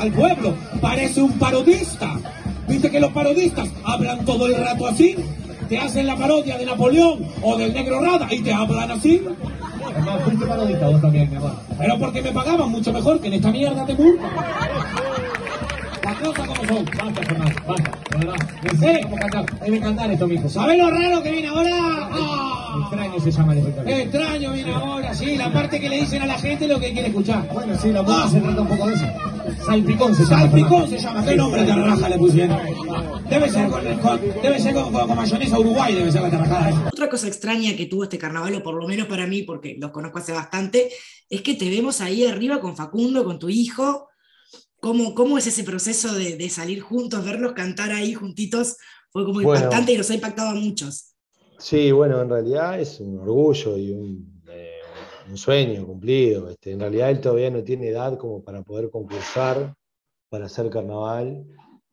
al pueblo. Parece un parodista. Viste que los parodistas hablan todo el rato así. Te hacen la parodia de Napoleón o del Negro Rada y te hablan así. Hermano, fuiste parodista vos también, mi hermano. Pero porque me pagaban mucho mejor que en esta mierda de mundo. Las cosas como son. Basta, Germán, basta, de verdad. Necesitamos cantar. Debe cantar esto, mijo. ¿Sabés lo raro que viene ahora? ¡Ah! Extraño se llama el espectáculo. Extraño viene ahora, sí. La parte que le dicen a la gente lo que quiere escuchar. Bueno, sí, la música se trata un poco de eso. Salpicón se llama. Salpicón se llama. ¿Qué nombre de raja le pusieron? Debe ser con mayonesa Uruguay, debe ser la tarrajada esa. Otra cosa extraña que tuvo este carnaval, o por lo menos para mí, porque los conozco hace bastante, es que te vemos ahí arriba con Facundo, con tu hijo. ¿Cómo es ese proceso de salir juntos, verlos cantar ahí juntitos? Fue como impactante y nos ha impactado a muchos. Sí, bueno, en realidad es un orgullo y un sueño cumplido. En realidad él todavía no tiene edad como para poder concursar, para hacer carnaval,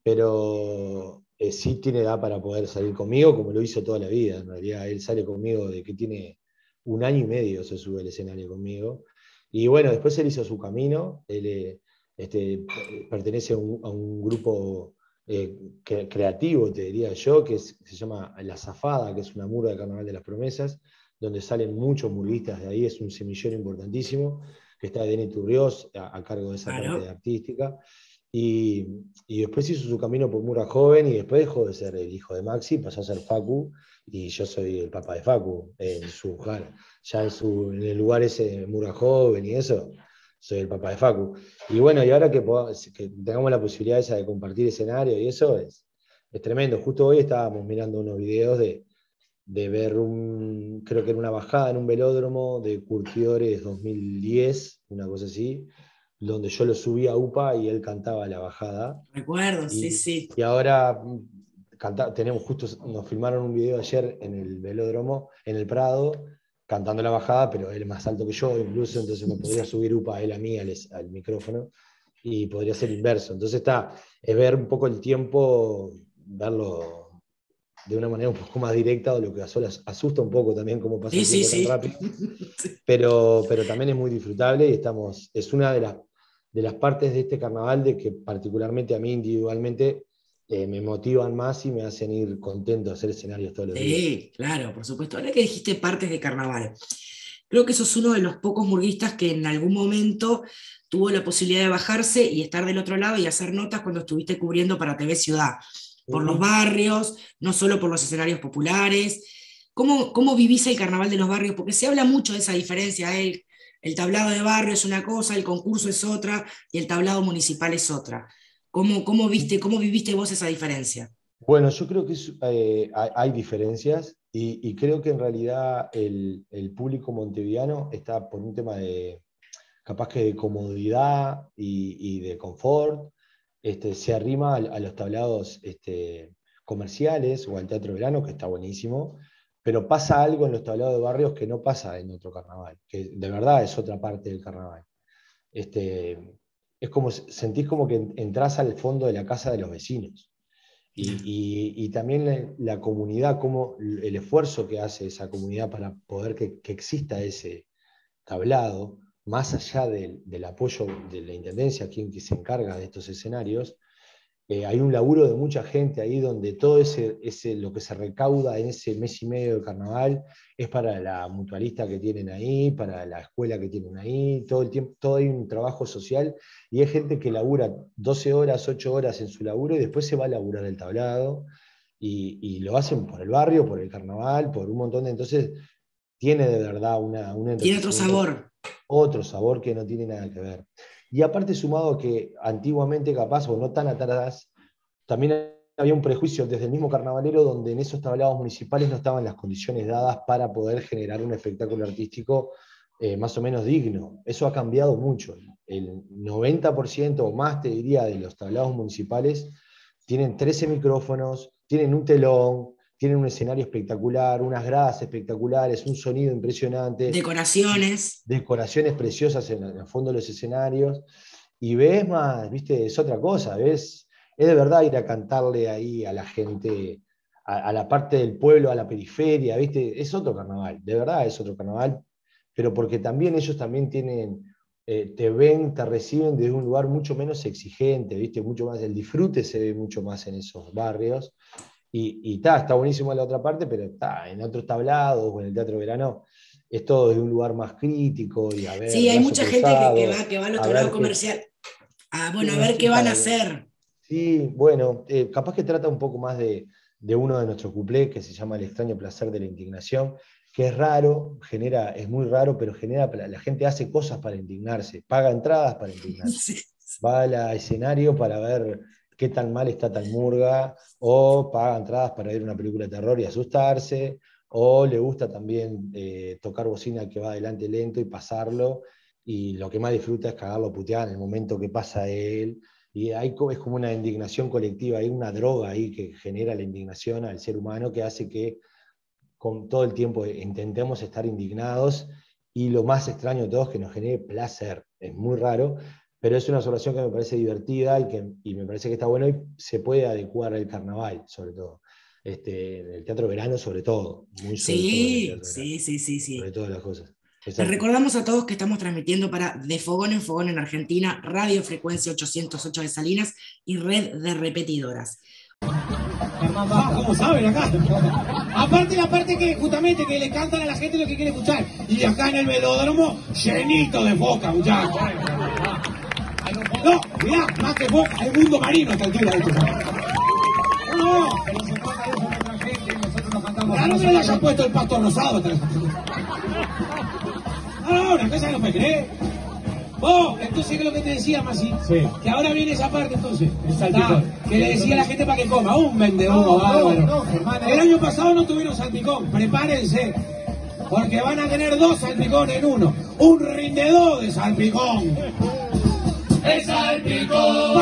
pero sí tiene edad para poder salir conmigo, como lo hizo toda la vida. En realidad él sale conmigo de que tiene 1 año y medio, se sube al escenario conmigo. Y bueno, después él hizo su camino. Él pertenece a un grupo creativo, te diría yo, que se llama La Zafada, que es una murga de Carnaval de las Promesas, donde salen muchos murguistas de ahí. Es un semillero importantísimo, que está Denis Turriós a cargo de esa parte de artística. Y después hizo su camino por Murga Joven, y después dejó de ser el hijo de Maxi, pasó a ser Facu, y yo soy el papá de Facu, ya en el lugar ese, Murga Joven y eso, soy el papá de Facu. Y bueno, y ahora que tengamos la posibilidad esa de compartir escenario y eso es tremendo. Justo hoy estábamos mirando unos videos de ver creo que era una bajada en un velódromo de Curtidores 2010, una cosa así, donde yo lo subí a UPA y él cantaba la bajada. Recuerdo, sí. Y ahora nos filmaron un video ayer en el velódromo, en el Prado, cantando la bajada, pero él es más alto que yo incluso, entonces me podría subir UPA a él a mí al micrófono, y podría ser inverso. Entonces es ver un poco el tiempo, verlo de una manera un poco más directa, o lo que asusta un poco también cómo pasa el tiempo tan rápido, pero también es muy disfrutable, y es una de las partes de este carnaval de que particularmente a mí individualmente me motivan más y me hacen ir contento a hacer escenarios todos los días. Sí, claro, por supuesto. Ahora que dijiste partes de carnaval, creo que sos uno de los pocos murguistas que en algún momento tuvo la posibilidad de bajarse y estar del otro lado y hacer notas cuando estuviste cubriendo para TV Ciudad, por los barrios, no solo por los escenarios populares. ¿Cómo vivís el carnaval de los barrios? Porque se habla mucho de esa diferencia, el tablado de barrio es una cosa, el concurso es otra, y el tablado municipal es otra. ¿Cómo viviste vos esa diferencia? Bueno, yo creo que hay diferencias, y creo que en realidad el público montevideano está por un tema capaz que de comodidad y de confort, se arrima a los tablados comerciales o al Teatro Verano, que está buenísimo, pero pasa algo en los tablados de barrios que no pasa en otro carnaval, que de verdad es otra parte del carnaval. Es como, sentís como que entrás al fondo de la casa de los vecinos. Y también la comunidad, como el esfuerzo que hace esa comunidad para poder que exista ese tablado, más allá del apoyo de la Intendencia, quien que se encarga de estos escenarios. Hay un laburo de mucha gente ahí, donde todo lo que se recauda en ese mes y medio de carnaval es para la mutualista que tienen ahí, para la escuela que tienen ahí, todo el tiempo, todo hay un trabajo social, y hay gente que labura 12 horas, 8 horas en su laburo, y después se va a laburar el tablado, y lo hacen por el barrio, por el carnaval, por un montón de... Entonces tiene de verdad tiene otro sabor que no tiene nada que ver. Y aparte, sumado que antiguamente, capaz, o no tan atrás, también había un prejuicio desde el mismo carnavalero, donde en esos tablados municipales no estaban las condiciones dadas para poder generar un espectáculo artístico más o menos digno. Eso ha cambiado mucho. El 90% o más, te diría, de los tablados municipales tienen 13 micrófonos, tienen un telón, tienen un escenario espectacular, unas gradas espectaculares, un sonido impresionante. Decoraciones preciosas en el fondo de los escenarios. Y ves más, viste, es otra cosa, es de verdad ir a cantarle ahí a la gente, a la parte del pueblo, a la periferia, viste, es otro carnaval, de verdad es otro carnaval, pero porque también ellos también tienen te ven, te reciben desde un lugar mucho menos exigente, ¿viste? Mucho más, el disfrute se ve mucho más en esos barrios. Y está buenísimo en la otra parte, pero en otros tablados o en el Teatro Verano es todo desde un lugar más crítico y a ver. Sí, hay mucha gente que va al otro lado ver comercial. A ver qué van a hacer. Sí, bueno, capaz que trata un poco más de uno de nuestros cuplés que se llama El extraño placer de la indignación, que es raro, es muy raro, pero la gente hace cosas para indignarse, paga entradas para indignarse, Sí. va al escenario para ver qué tan mal está tal murga, o paga entradas para ver una película de terror y asustarse, o le gusta también tocar bocina que va adelante lento y pasarlo, y lo que más disfruta es cagarlo puteado en el momento que pasa él. Y es como una indignación colectiva, hay una droga ahí que genera la indignación al ser humano que hace que con todo el tiempo intentemos estar indignados y lo más extraño de todo es que nos genere placer. Es muy raro, pero es una observación que me parece divertida y me parece que está bueno y se puede adecuar al carnaval, sobre todo. El Teatro Verano, sobre todo. Muy sobre todo Sí. sobre todas las cosas. Les Exacto. recordamos a todos que estamos transmitiendo para De Fogón en Fogón en Argentina, Radio Frecuencia 808 de Salinas y Red de Repetidoras. ¿Cómo saben acá? Aparte la parte que justamente que le cantan a la gente lo que quiere escuchar. Y acá en el velódromo, llenito de foca, muchachos. No, mirá, más que foca, hay mundo marino a esta altura. No, no me lo hayan puesto el pasto rosado. Ahora, ¿qué se no me cree? Vos, entonces, ¿qué es lo que te decía, Masi? Sí. Que ahora viene esa parte, entonces. Salpicón. Que le decía a la gente para que coma. Un vendedor bárbaro. El año pasado no tuvieron salpicón. Prepárense. Porque van a tener 2 salpicones en uno. Un rindedor de salpicón. ¡El salpicón!